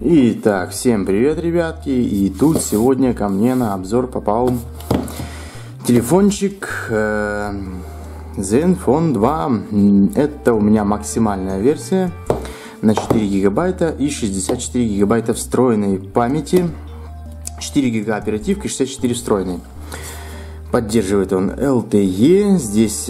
Итак, всем привет, ребятки, и тут сегодня ко мне на обзор попал телефончик Zenfone 2. Это у меня максимальная версия на 4 гигабайта и 64 гигабайта встроенной памяти, 4 гига оперативки, 64 встроенной. Поддерживает он LTE, здесь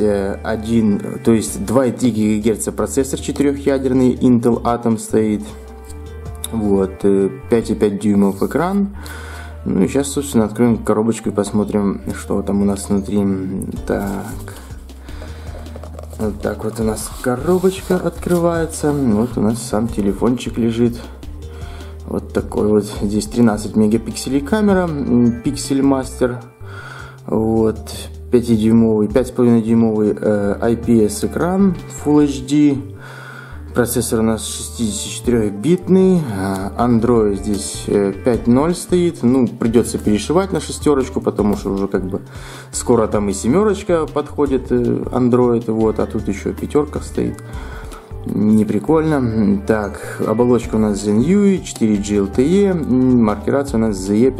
2,3 ГГц процессор 4-ядерный, Intel Atom стоит. Вот, 5,5 дюймов экран. Ну и сейчас, собственно, откроем коробочку и посмотрим, что там у нас внутри. Так. Вот так вот у нас коробочка открывается. Вот у нас сам телефончик лежит. Вот такой вот. Здесь 13 мегапикселей камера. Pixel Master. Вот. 5,5 дюймовый IPS экран Full HD. Процессор у нас 64-битный, Android здесь 5.0 стоит, ну придется перешивать на шестерочку, потому что уже как бы скоро там и семерочка подходит Android, вот, а тут еще пятерка стоит, не прикольно. Так, оболочка у нас ZenUI, 4G LTE, маркировка у нас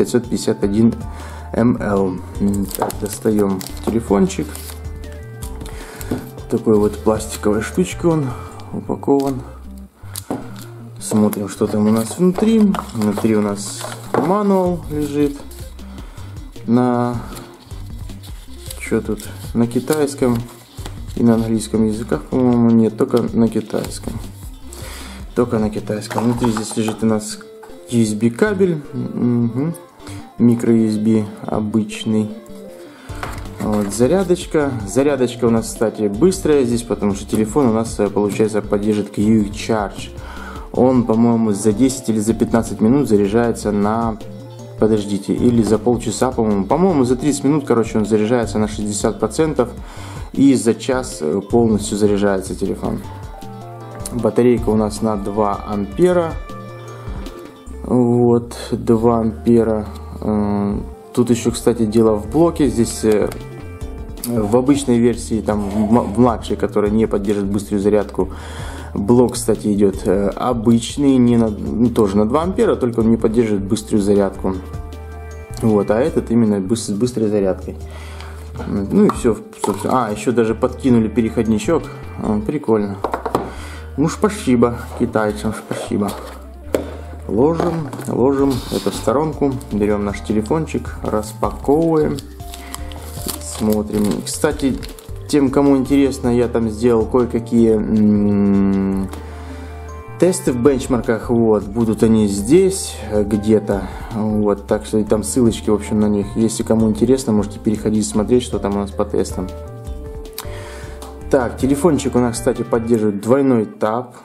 ZE551ML. Так, достаем телефончик, такой вот пластиковая штучка он упакован. Смотрим, что там у нас внутри. Внутри у нас мануал лежит на на китайском и на английском языках, по-моему, нет, только на китайском. Только на китайском. Внутри здесь лежит у нас USB кабель, микро USB обычный. Вот, зарядочка. Зарядочка у нас, кстати, быстрая здесь, потому что телефон у нас, получается, поддерживает Quick Charge. Он, по-моему, за 10 или за 15 минут заряжается на... Подождите, или за полчаса, по-моему. По-моему, за 30 минут, короче, он заряжается на 60%. И за час полностью заряжается телефон. Батарейка у нас на 2 ампера. Вот, 2 ампера. Тут еще, кстати, дело в блоке. Здесь... В обычной версии, там в младшей, которая не поддерживает быструю зарядку, блок, кстати, идет обычный, тоже на 2 ампера, только он не поддерживает быструю зарядку. Вот, а этот именно с быстрой зарядкой. Ну и все, собственно. Еще даже подкинули переходничок. Прикольно. Ну, спасибо китайцам, спасибо. Ложим это в сторонку, берем наш телефончик, распаковываем. Смотрим. Кстати, тем, кому интересно, я там сделал кое-какие тесты в бенчмарках. Вот, будут они здесь где-то. Вот, так что и там ссылочки, в общем, на них. Если кому интересно, можете переходить смотреть, что там у нас по тестам. Так, телефончик у нас, кстати, поддерживает двойной тап.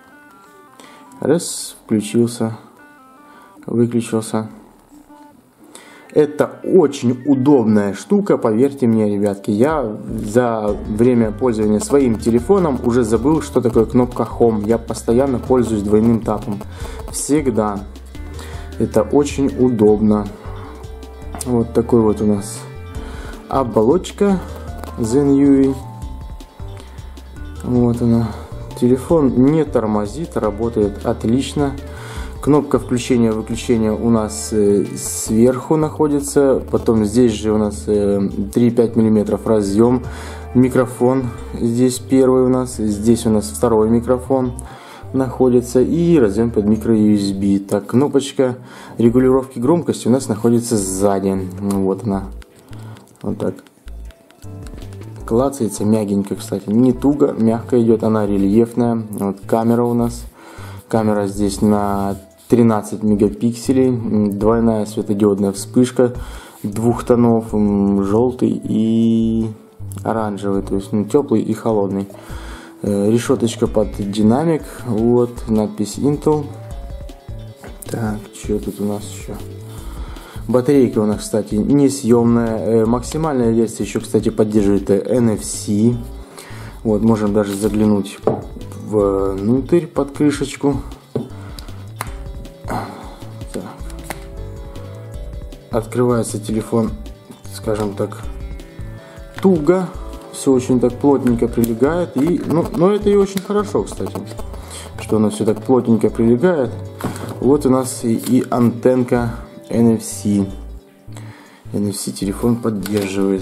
Раз, включился, выключился. Это очень удобная штука, поверьте мне, ребятки. Я за время пользования своим телефоном уже забыл, что такое кнопка Home. Я постоянно пользуюсь двойным тапом. Всегда. Это очень удобно. Вот такой вот у нас оболочка ZenUI. Вот она. Телефон не тормозит, работает отлично. Кнопка включения-выключения у нас сверху находится. Потом здесь же у нас 3,5 мм разъем. Микрофон здесь первый у нас. Здесь у нас второй микрофон находится. И разъем под микро-USB. Так, кнопочка регулировки громкости у нас находится сзади. Вот она. Вот так. Клацается мягенько, кстати. Не туго, мягко идет. Она рельефная. Вот камера у нас. Камера здесь на 13 мегапикселей, двойная светодиодная вспышка двух тонов, желтый и оранжевый, то есть теплый и холодный. Решеточка под динамик, вот надпись Intel. Так, что тут у нас еще? Батарейка у нас, кстати, несъемная. Максимальная версия еще, кстати, поддерживает NFC. Вот, можем даже заглянуть внутрь под крышечку. Так. Открывается телефон, скажем так, туго. Все очень так плотненько прилегает. Но это и очень хорошо, кстати, что оно все так плотненько прилегает. Вот у нас и антенка NFC. NFC телефон поддерживает.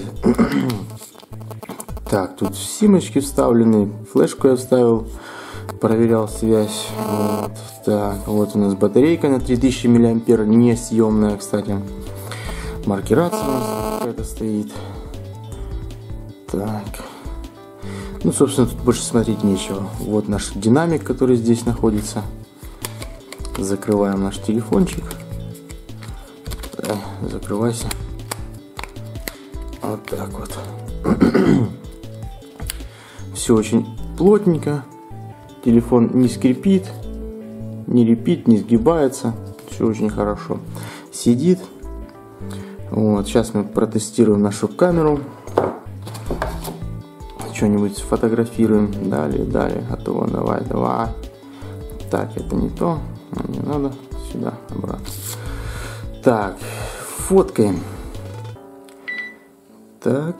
Так, тут симочки вставлены, флешку я вставил, проверял связь. Вот. Так, вот у нас батарейка на 3000 мА, несъемная, кстати. Маркерация у нас какая-то стоит. Так. Ну, собственно, тут больше смотреть нечего. Вот наш динамик, который здесь находится. Закрываем наш телефончик. Закрывайся. Вот так вот. Все очень плотненько. Телефон не скрипит, не репит, не сгибается. Все очень хорошо сидит. Вот, сейчас мы протестируем нашу камеру. Что-нибудь сфотографируем. Далее. Готово. Давай. Так, это не то. Не надо. Сюда, обратно. Так, фоткаем. Так.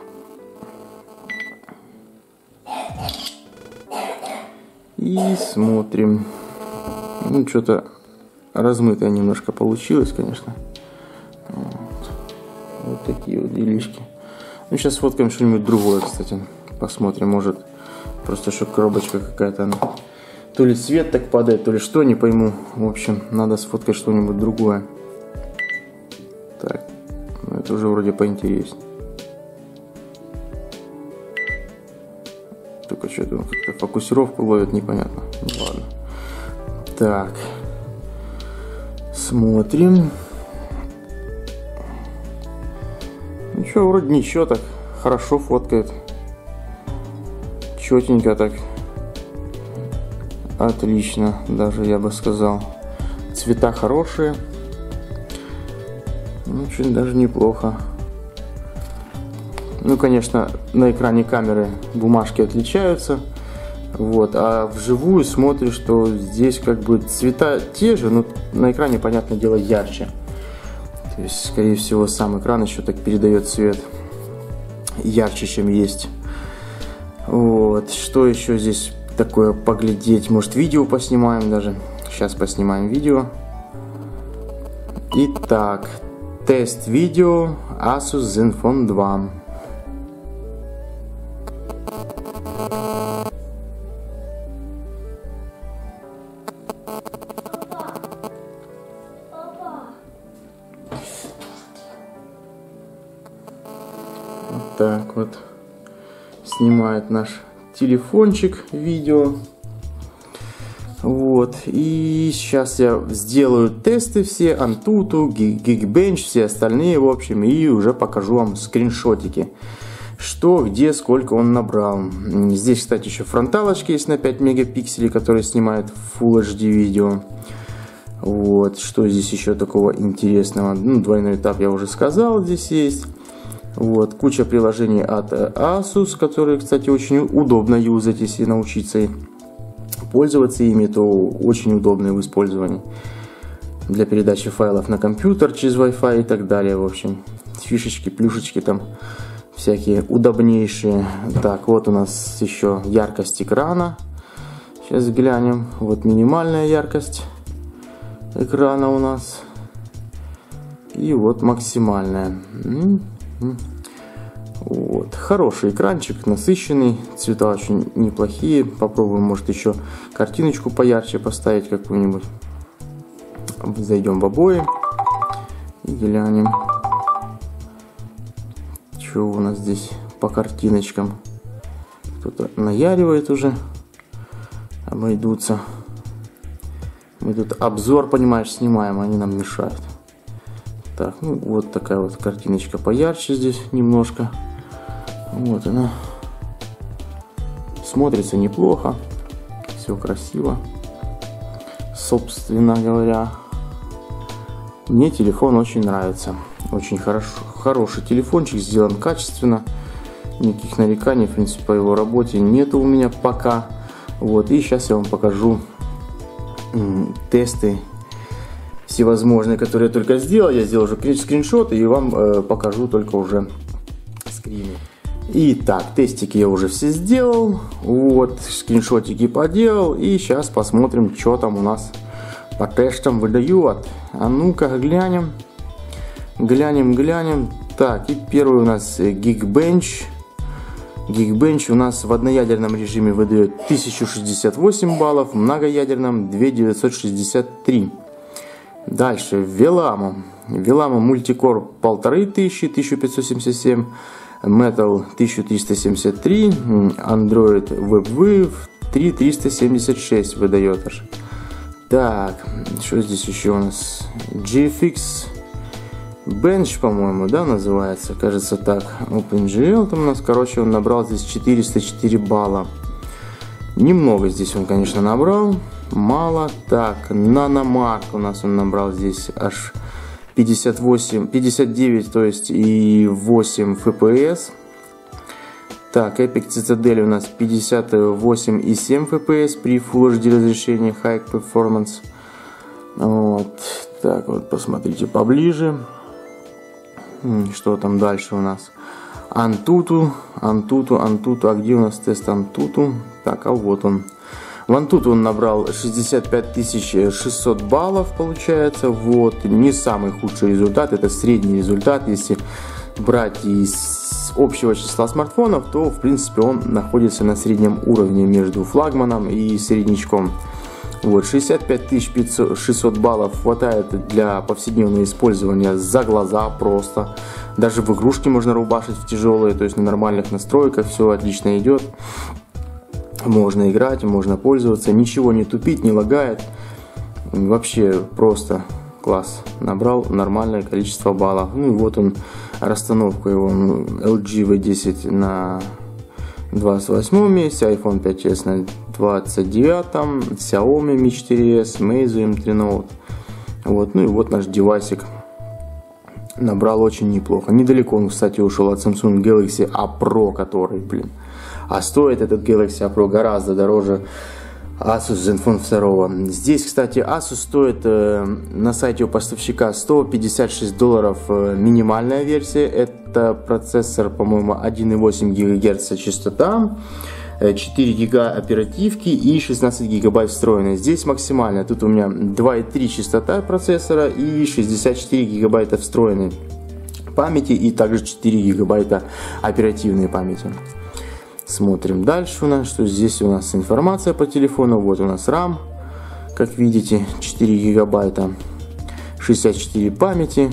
И смотрим. Ну, что-то размытое немножко получилось, конечно. Вот такие вот делишки. Ну, сейчас сфоткаем что-нибудь другое, кстати. Посмотрим, может, просто что коробочка какая-то. То ли свет так падает, то ли что, не пойму. В общем, надо сфоткать что-нибудь другое. Так, ну, это уже вроде поинтереснее. Только что-то он как-то фокусировку ловит, непонятно. Ну, ладно. Так. Смотрим. Ну что, вроде ничего так. Хорошо фоткает. Четенько так. Отлично, даже я бы сказал. Цвета хорошие. Очень даже неплохо. Ну, конечно, на экране камеры бумажки отличаются. Вот, а вживую смотришь, что здесь как бы цвета те же, но на экране, понятное дело, ярче. То есть, скорее всего, сам экран еще так передает цвет ярче, чем есть. Вот, что еще здесь такое поглядеть? Может, видео поснимаем даже? Сейчас поснимаем видео. Итак, тест видео Asus Zenfone 2. Вот так вот снимает наш телефончик видео. Вот, и сейчас я сделаю тесты все, Antutu, Geekbench, все остальные, в общем, и уже покажу вам скриншотики. Что, где, сколько он набрал. Здесь, кстати, еще фронталочки есть на 5 мегапикселей, которые снимают Full HD видео. Вот, что здесь еще такого интересного? Ну, двойной этап я уже сказал, здесь есть. Вот, куча приложений от Asus, которые, кстати, очень удобно юзать, если научиться пользоваться ими, то очень удобные в использовании. Для передачи файлов на компьютер через Wi-Fi и так далее, в общем. Фишечки, плюшечки там всякие удобнейшие. Так, вот у нас еще яркость экрана. Сейчас глянем. Вот минимальная яркость экрана у нас. И вот максимальная. Вот. Хороший экранчик, насыщенный, цвета очень неплохие. Попробуем, может, еще картиночку поярче поставить какую-нибудь. Зайдем в обои и глянем, что у нас здесь по картиночкам. Кто-то наяривает уже, обойдутся. Мы тут обзор, понимаешь, снимаем, они нам мешают. Так, ну вот такая вот картиночка поярче здесь немножко. Вот она. Смотрится неплохо. Все красиво. Собственно говоря, мне телефон очень нравится. Очень хороший телефончик, сделан качественно. Никаких нареканий, в принципе, по его работе нету у меня пока. Вот, и сейчас я вам покажу тесты всевозможные, которые я только сделал. Я сделал уже скриншоты и вам покажу только уже скрины. Итак, тестики я уже все сделал. Вот, скриншотики поделал. И сейчас посмотрим, что там у нас по тестам выдает. А ну-ка глянем. Глянем. Так, и первый у нас Geekbench. Geekbench у нас в одноядерном режиме выдает 1068 баллов, в многоядерном 2963. Дальше Vellamo. Vellamo Multicore 1500, 1577. Metal 1373. Android WebWave 3376 выдает аж. Так, что здесь еще у нас? GFX Bench, по-моему, да, называется, кажется так. OpenGL там у нас, короче, он набрал здесь 404 балла. Немного здесь он, конечно, набрал, мало. Так, Nanomark у нас он набрал здесь аж 59, то есть и 8 FPS. Так, Epic Citadel у нас 58,7 FPS при Full HD разрешении High Performance. Вот. Так, вот посмотрите поближе. Что там дальше у нас? Antutu. А где у нас тест Antutu? Так, а вот он. В Antutu он набрал 65 600 баллов, получается. Вот. Не самый худший результат, это средний результат. Если брать из общего числа смартфонов, то в принципе он находится на среднем уровне между флагманом и среднячком. Вот, 65 600 баллов хватает для повседневного использования за глаза просто. Даже в игрушки можно рубашить в тяжелые, то есть на нормальных настройках все отлично идет. Можно играть, можно пользоваться, ничего не тупит, не лагает. Вообще просто класс. Набрал нормальное количество баллов. Ну и вот он, расстановка его. LG V10 на 28 месте, iPhone 5s на 29, Xiaomi Mi 4s, Meizu M3 Note. Вот, ну и вот наш девайсик набрал очень неплохо. Недалеко он, кстати, ушел от Samsung Galaxy A Pro, который, блин. А стоит этот Galaxy A Pro гораздо дороже Asus Zenfone 2. Здесь, кстати, Asus стоит на сайте у поставщика $156 минимальная версия. Это процессор, по-моему, 1,8 ГГц частота, 4 гига оперативки и 16 гигабайт встроенной. Здесь максимально. Тут у меня 2,3 частота процессора и 64 гигабайта встроенной памяти и также 4 гигабайта оперативной памяти. Смотрим дальше у нас, что здесь у нас информация по телефону. Вот у нас RAM, как видите, 4 гигабайта, 64 памяти.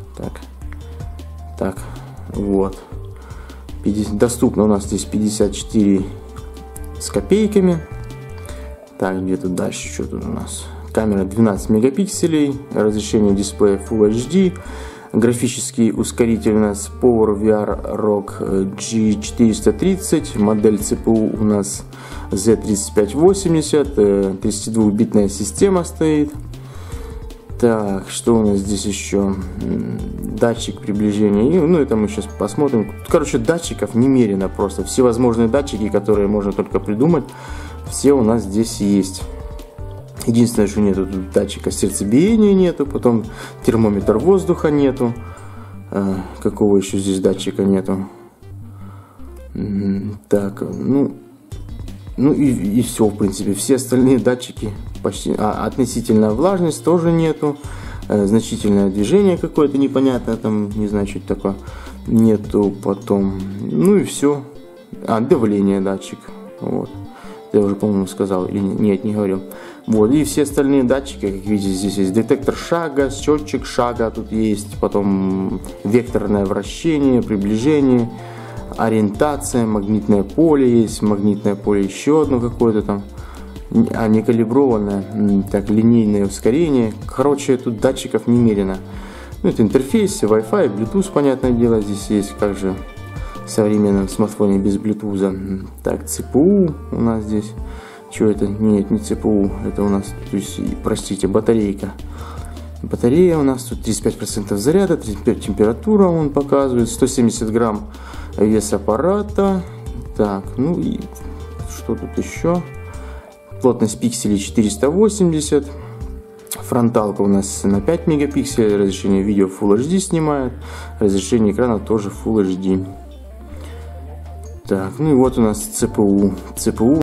Так, вот. Доступно у нас здесь 54 с копейками. Так, где тут дальше, что тут у нас? Камера 12 мегапикселей, разрешение дисплея Full HD. Графический ускоритель у нас PowerVR ROG G430, модель CPU у нас Z3580, 32-битная система стоит. Так, что у нас здесь еще? Датчик приближения, ну это мы сейчас посмотрим. Короче, датчиков немерено просто, всевозможные датчики, которые можно только придумать, все у нас здесь есть. Единственное, что нету тут датчика сердцебиения нету, потом термометр воздуха нету. Какого еще здесь датчика нету? Так, ну и все, в принципе. Все остальные датчики почти. Относительная влажность тоже нету. Значительное движение какое-то непонятное, там, не знаю, что это такое. Нету потом. Ну и все. Давление датчик. Вот. Я уже, по-моему, сказал, или нет, не говорил. Вот, и все остальные датчики, как видите, здесь есть детектор шага, счетчик шага тут есть, потом векторное вращение, приближение, ориентация, магнитное поле есть, магнитное поле еще одно какое-то там, не калиброванное, так, линейное ускорение. Короче, тут датчиков немерено. Ну, это интерфейс, Wi-Fi, Bluetooth, понятное дело, здесь есть, как же в современном смартфоне без Bluetooth. Так, CPU у нас здесь. Что это? Нет, не CPU, это у нас, то есть, простите, батарейка. Батарея у нас тут 35% заряда, 35 температура он показывает, 170 грамм вес аппарата. Так, ну и что тут еще? Плотность пикселей 480. Фронталка у нас на 5 мегапикселей, разрешение видео Full HD снимает, разрешение экрана тоже Full HD. Так, ну и вот у нас CPU.